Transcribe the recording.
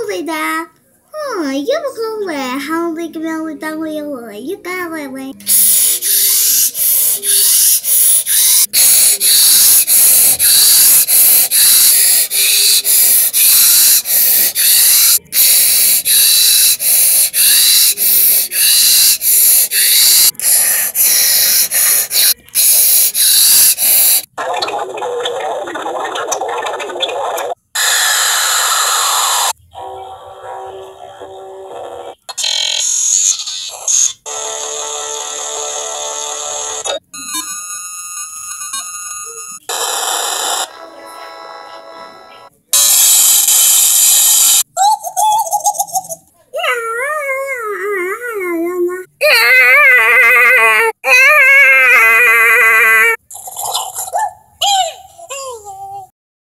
嚟㗎？giúp個嚟後你咁樣會等我有嚟一家嚟喂。